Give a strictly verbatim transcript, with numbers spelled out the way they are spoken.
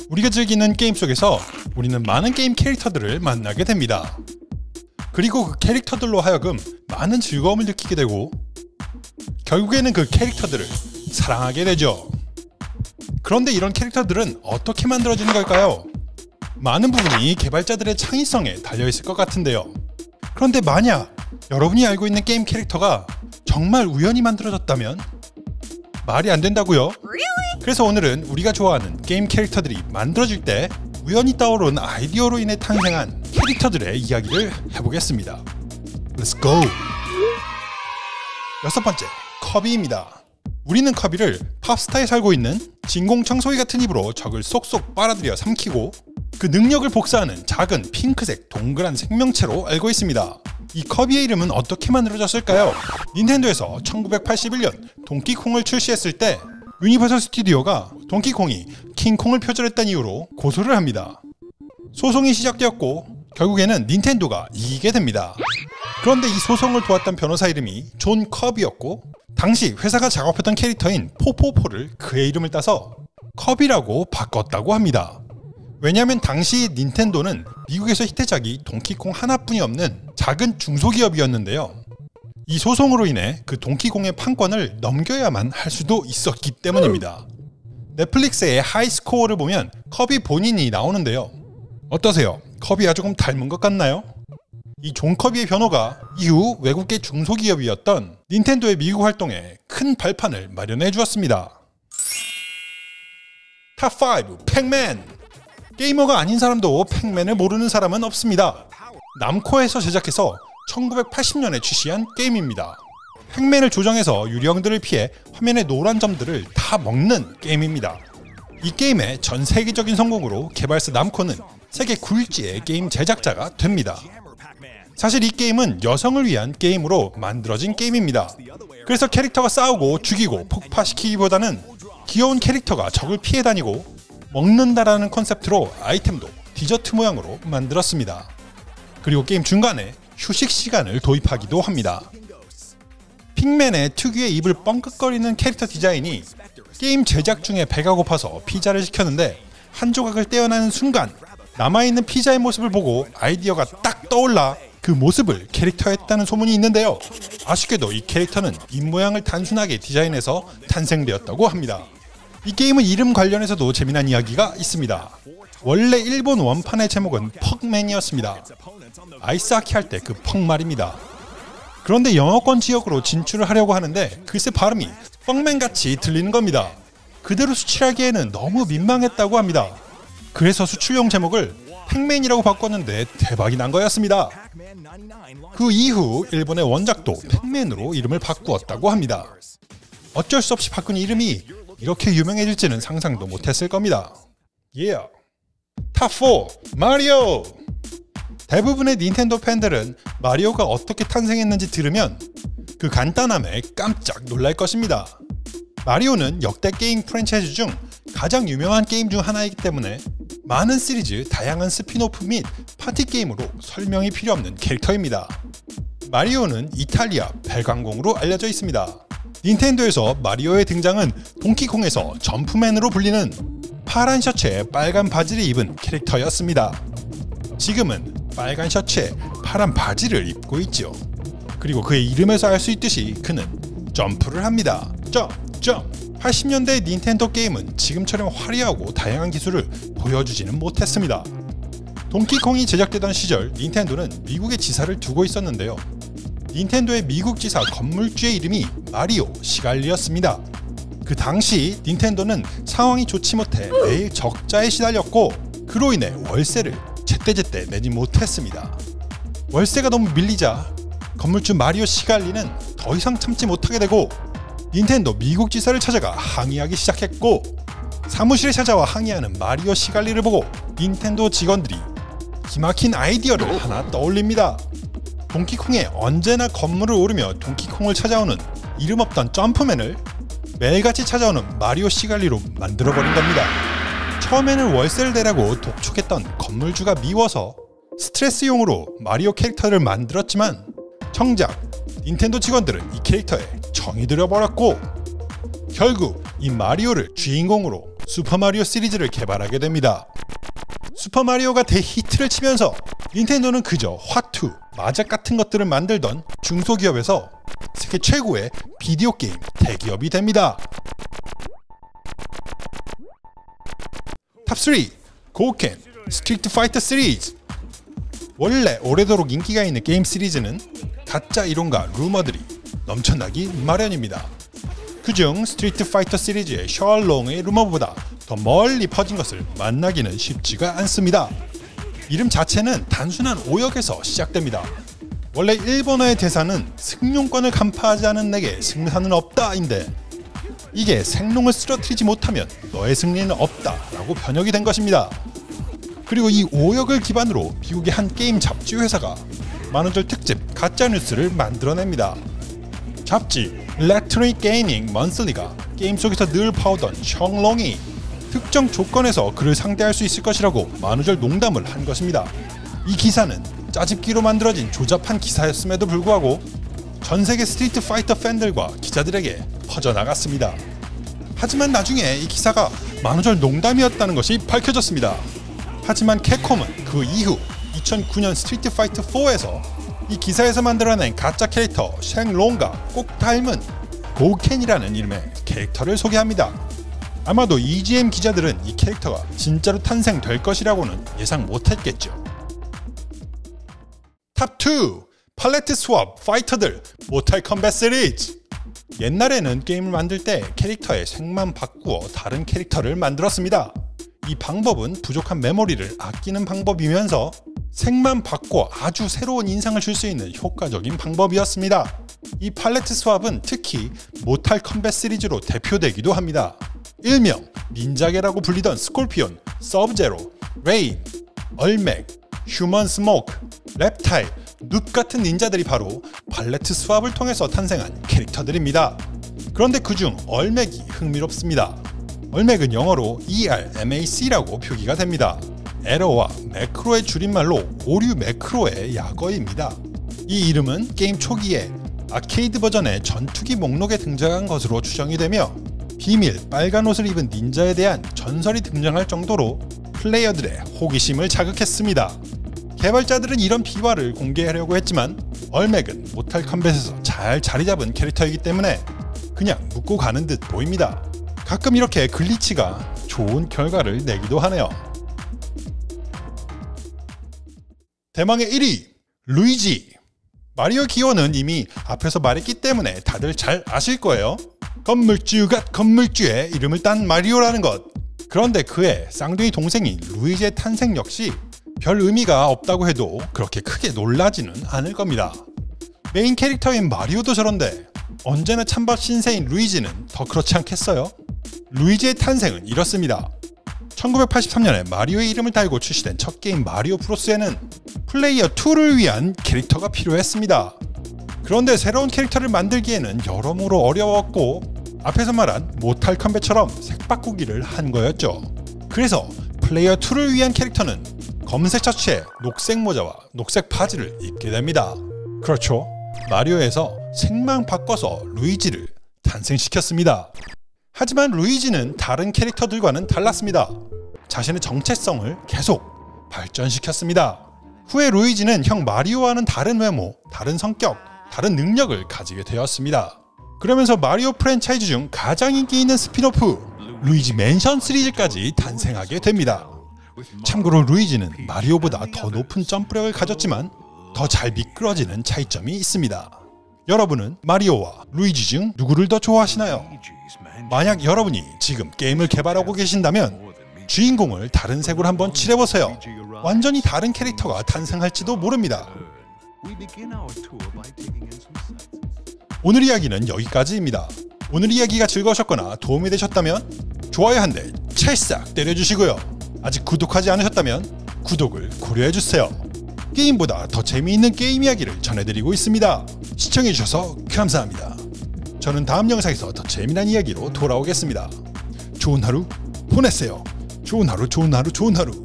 우리가 즐기는 게임 속에서 우리는 많은 게임 캐릭터들을 만나게 됩니다. 그리고 그 캐릭터들로 하여금 많은 즐거움을 느끼게 되고 결국에는 그 캐릭터들을 사랑하게 되죠. 그런데 이런 캐릭터들은 어떻게 만들어지는 걸까요? 많은 부분이 개발자들의 창의성에 달려있을 것 같은데요. 그런데 만약 여러분이 알고 있는 게임 캐릭터가 정말 우연히 만들어졌다면 말이 안 된다고요? 그래서 오늘은 우리가 좋아하는 게임 캐릭터들이 만들어질 때 우연히 떠오른 아이디어로 인해 탄생한 캐릭터들의 이야기를 해보겠습니다. Let's go! 여섯 번째, 커비입니다. 우리는 커비를 팝스타에 살고 있는 진공청소기 같은 입으로 적을 쏙쏙 빨아들여 삼키고 그 능력을 복사하는 작은 핑크색 동그란 생명체로 알고 있습니다. 이 커비의 이름은 어떻게 만들어졌을까요? 닌텐도에서 천구백팔십일 년 동키콩을 출시했을 때 유니버설 스튜디오가 동키콩이 킹콩을 표절했다는 이유로 고소를 합니다. 소송이 시작되었고 결국에는 닌텐도가 이기게 됩니다. 그런데 이 소송을 도왔던 변호사 이름이 존 커비였고 당시 회사가 작업했던 캐릭터인 포포포를 그의 이름을 따서 커비라고 바꿨다고 합니다. 왜냐하면 당시 닌텐도는 미국에서 히트작이 동키콩 하나뿐이 없는 작은 중소기업이었는데요. 이 소송으로 인해 그 동키콩의 판권을 넘겨야만 할 수도 있었기 때문입니다. 넷플릭스의 하이스코어를 보면 커비 본인이 나오는데요. 어떠세요? 커비와 조금 닮은 것 같나요? 이 존 커비의 변호가 이후 외국계 중소기업이었던 닌텐도의 미국 활동에 큰 발판을 마련해 주었습니다. 탑 오, 팩맨! 게이머가 아닌 사람도 팩맨을 모르는 사람은 없습니다. 남코에서 제작해서 천구백팔십 년에 출시한 게임입니다. 팩맨을 조정해서 유령들을 피해 화면의 노란 점들을 다 먹는 게임입니다. 이 게임의 전 세계적인 성공으로 개발사 남코는 세계 굴지의 게임 제작자가 됩니다. 사실 이 게임은 여성을 위한 게임으로 만들어진 게임입니다. 그래서 캐릭터가 싸우고 죽이고 폭파시키기보다는 귀여운 캐릭터가 적을 피해 다니고 먹는다라는 컨셉트로 아이템도 디저트 모양으로 만들었습니다. 그리고 게임 중간에 휴식 시간을 도입하기도 합니다. pik맨의 특유의 입을 뻥긋거리는 캐릭터 디자인이 게임 제작 중에 배가 고파서 피자를 시켰는데 한 조각을 떼어내는 순간 남아있는 피자의 모습을 보고 아이디어가 딱 떠올라 그 모습을 캐릭터했다는 소문이 있는데요. 아쉽게도 이 캐릭터는 입모양을 단순하게 디자인해서 탄생되었다고 합니다. 이 게임은 이름 관련해서도 재미난 이야기가 있습니다. 원래 일본 원판의 제목은 퍽맨이었습니다. 아이스하키 할 때 그 퍽 말입니다. 그런데 영어권 지역으로 진출을 하려고 하는데 글쎄 발음이 퍽맨같이 들리는 겁니다. 그대로 수출하기에는 너무 민망했다고 합니다. 그래서 수출용 제목을 팩맨이라고 바꿨는데 대박이 난 거였습니다. 그 이후 일본의 원작도 팩맨으로 이름을 바꾸었다고 합니다. 어쩔 수 없이 바꾼 이름이 이렇게 유명해질지는 상상도 못했을 겁니다. Yeah. 탑 사, 마리오! 대부분의 닌텐도 팬들은 마리오가 어떻게 탄생했는지 들으면 그 간단함에 깜짝 놀랄 것입니다. 마리오는 역대 게임 프랜차이즈 중 가장 유명한 게임 중 하나이기 때문에 많은 시리즈, 다양한 스핀오프 및 파티 게임으로 설명이 필요 없는 캐릭터입니다. 마리오는 이탈리아 벨강공으로 알려져 있습니다. 닌텐도에서 마리오의 등장은 동키콩에서 점프맨으로 불리는 파란 셔츠에 빨간 바지를 입은 캐릭터였습니다. 지금은 빨간 셔츠에 파란 바지를 입고 있죠. 그리고 그의 이름에서 알 수 있듯이 그는 점프를 합니다. 점, 점! 팔십 년대 닌텐도 게임은 지금처럼 화려하고 다양한 기술을 보여주지는 못했습니다. 동키콩이 제작되던 시절 닌텐도는 미국에 지사를 두고 있었는데요. 닌텐도의 미국 지사 건물주의 이름이 마리오 시갈리였습니다. 그 당시 닌텐도는 상황이 좋지 못해 매일 적자에 시달렸고 그로 인해 월세를 제때제때 내지 못했습니다. 월세가 너무 밀리자 건물주 마리오 시갈리는 더 이상 참지 못하게 되고 닌텐도 미국 지사를 찾아가 항의하기 시작했고 사무실에 찾아와 항의하는 마리오 시갈리를 보고 닌텐도 직원들이 기막힌 아이디어를 하나 떠올립니다. 동키콩에 언제나 건물을 오르며 동키콩을 찾아오는 이름 없던 점프맨을 매일같이 찾아오는 마리오 시갈리로 만들어버린 겁니다. 처음에는 월세를 내라고 독촉했던 건물주가 미워서 스트레스용으로 마리오 캐릭터를 만들었지만 정작 닌텐도 직원들은 이 캐릭터에 정이 들어버렸고 결국 이 마리오를 주인공으로 슈퍼마리오 시리즈를 개발하게 됩니다. 슈퍼마리오가 대히트를 치면서 닌텐도는 그저 화투, 마작 같은 것들을 만들던 중소기업에서 세계 최고의 비디오 게임 대기업이 됩니다. 탑 삼. 고우켄 스트리트 파이터 시리즈. 원래 오래도록 인기가 있는 게임 시리즈는 가짜 이론과 루머들이 넘쳐나기 마련입니다. 그중 스트리트 파이터 시리즈의 셜롱의 루머보다 더 멀리 퍼진 것을 만나기는 쉽지가 않습니다. 이름 자체는 단순한 오역에서 시작됩니다. 원래 일본어의 대사는 승용권을 간파하지 않은 내게 승산은 없다인데 이게 생龍을 쓰러뜨리지 못하면 너의 승리는 없다 라고 번역이 된 것입니다. 그리고 이 오역을 기반으로 미국의 한 게임 잡지 회사가 만우절 특집 가짜뉴스를 만들어냅니다. 잡지 Electronic Gaming Monthly가 게임 속에서 늘 봐오던 셜롱이 특정 조건에서 그를 상대할 수 있을 것이라고 만우절 농담을 한 것입니다. 이 기사는 짜집기로 만들어진 조잡한 기사였음에도 불구하고 전세계 스트리트 파이터 팬들과 기자들에게 퍼져나갔습니다. 하지만 나중에 이 기사가 만우절 농담이었다는 것이 밝혀졌습니다. 하지만 캡콤은 그 이후 이천구 년 스트리트 파이터 사에서 이 기사에서 만들어낸 가짜 캐릭터 쉥롱과 꼭 닮은 고우켄이라는 이름의 캐릭터를 소개합니다. 아마도 이지엠 기자들은 이 캐릭터가 진짜로 탄생될 것이라고는 예상 못했겠죠. 탑 이. 팔레트 스왑 파이터들 모탈 컴뱃 시리즈. 옛날에는 게임을 만들 때 캐릭터의 색만 바꾸어 다른 캐릭터를 만들었습니다. 이 방법은 부족한 메모리를 아끼는 방법이면서 색만 바꿔 아주 새로운 인상을 줄 수 있는 효과적인 방법이었습니다. 이 팔레트 스왑은 특히 모탈 컴뱃 시리즈로 대표되기도 합니다. 일명 닌자계라고 불리던 스콜피온, 서브제로, 레인, 얼맥, 휴먼 스모크, 랩타일, 눕 같은 닌자들이 바로 팔레트 스왑을 통해서 탄생한 캐릭터들입니다. 그런데 그중 얼맥이 흥미롭습니다. 얼맥은 영어로 이알엠에이씨라고 표기가 됩니다. 에러와 매크로의 줄임말로 오류 매크로의 약어입니다. 이 이름은 게임 초기에 아케이드 버전의 전투기 목록에 등장한 것으로 추정이 되며 비밀 빨간 옷을 입은 닌자에 대한 전설이 등장할 정도로 플레이어들의 호기심을 자극했습니다. 개발자들은 이런 비화를 공개하려고 했지만 얼맥은 모탈 컴뱃에서 잘 자리잡은 캐릭터이기 때문에 그냥 묻고 가는 듯 보입니다. 가끔 이렇게 글리치가 좋은 결과를 내기도 하네요. 대망의 일 위. 루이지. 마리오 기호는 이미 앞에서 말했기 때문에 다들 잘 아실 거예요. 건물주가 건물주의 이름을 딴 마리오라는 것. 그런데 그의 쌍둥이 동생인 루이지의 탄생 역시 별 의미가 없다고 해도 그렇게 크게 놀라지는 않을 겁니다. 메인 캐릭터인 마리오도 저런데 언제나 찬밥 신세인 루이지는 더 그렇지 않겠어요? 루이지의 탄생은 이렇습니다. 천구백팔십삼 년에 마리오의 이름을 달고 출시된 첫 게임 마리오 브로스에는 플레이어 이를 위한 캐릭터가 필요했습니다. 그런데 새로운 캐릭터를 만들기에는 여러모로 어려웠고 앞에서 말한 모탈 컴뱃처럼 색 바꾸기를 한 거였죠. 그래서 플레이어 이를 위한 캐릭터는 검은색 셔츠에 녹색 모자와 녹색 바지를 입게 됩니다. 그렇죠. 마리오에서 색만 바꿔서 루이지를 탄생시켰습니다. 하지만 루이지는 다른 캐릭터들과는 달랐습니다. 자신의 정체성을 계속 발전시켰습니다. 후에 루이지는 형 마리오와는 다른 외모, 다른 성격, 다른 능력을 가지게 되었습니다. 그러면서 마리오 프랜차이즈 중 가장 인기 있는 스핀오프 루이지 맨션 시리즈까지 탄생하게 됩니다. 참고로 루이지는 마리오보다 더 높은 점프력을 가졌지만 더 잘 미끄러지는 차이점이 있습니다. 여러분은 마리오와 루이지 중 누구를 더 좋아하시나요? 만약 여러분이 지금 게임을 개발하고 계신다면 주인공을 다른 색으로 한번 칠해보세요. 완전히 다른 캐릭터가 탄생할지도 모릅니다. 오늘 이야기는 여기까지입니다. 오늘 이야기가 즐거우셨거나 도움이 되셨다면 좋아요 한 대 찰싹 때려주시고요. 아직 구독하지 않으셨다면 구독을 고려해주세요. 게임보다 더 재미있는 게임 이야기를 전해드리고 있습니다. 시청해주셔서 감사합니다. 저는 다음 영상에서 더 재미난 이야기로 돌아오겠습니다. 좋은 하루 보내세요. 좋은 하루 좋은 하루 좋은 하루.